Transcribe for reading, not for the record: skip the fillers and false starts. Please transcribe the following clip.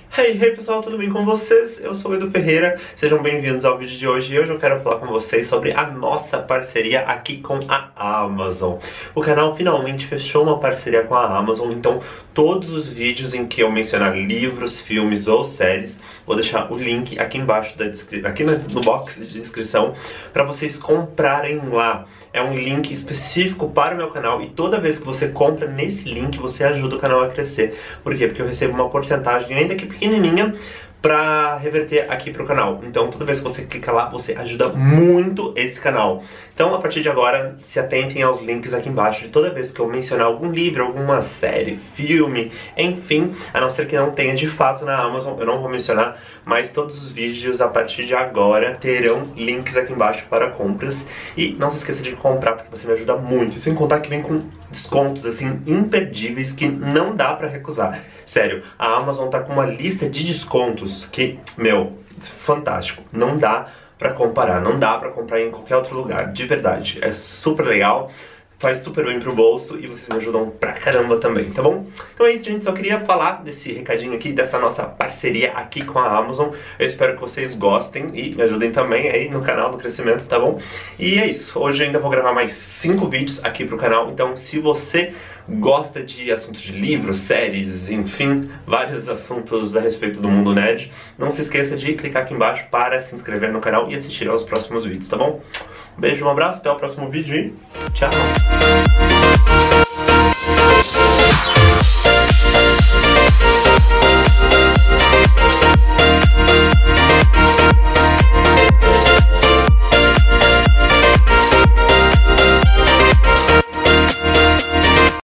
Hey pessoal, tudo bem com vocês? Eu sou o Edu Ferreira, sejam bem-vindos ao vídeo de hoje. E hoje eu quero falar com vocês sobre a nossa parceria aqui com a Amazon. O canal finalmente fechou uma parceria com a Amazon, então todos os vídeos em que eu mencionar livros, filmes ou séries, vou deixar o link aqui embaixo aqui no box de descrição para vocês comprarem lá. É um link específico para o meu canal e toda vez que você compra nesse link, você ajuda o canal a crescer. Por quê? Porque eu recebo uma porcentagem, ainda que pequenininha, pra reverter aqui pro canal. Então toda vez que você clica lá, você ajuda muito esse canal. Então a partir de agora, se atentem aos links aqui embaixo de toda vez que eu mencionar algum livro, alguma série, filme, enfim, a não ser que não tenha de fato na Amazon, eu não vou mencionar, mas todos os vídeos a partir de agora terão links aqui embaixo para compras. E não se esqueça de comprar, porque você me ajuda muito. Sem contar que vem com descontos assim imperdíveis que não dá pra recusar. Sério, a Amazon tá com uma lista de descontos que, meu, fantástico. Não dá pra comparar, não dá pra comprar em qualquer outro lugar, de verdade. É super legal, faz super bem pro bolso e vocês me ajudam pra caramba também, tá bom? Então é isso, gente, só queria falar desse recadinho aqui, dessa nossa parceria aqui com a Amazon. Eu espero que vocês gostem e me ajudem também aí no canal do crescimento, tá bom? E é isso, hoje eu ainda vou gravar mais 5 vídeos aqui pro canal, então se você gosta de assuntos de livros, séries, enfim, vários assuntos a respeito do mundo nerd, não se esqueça de clicar aqui embaixo para se inscrever no canal e assistir aos próximos vídeos, tá bom? Um beijo, um abraço, até o próximo vídeo e tchau!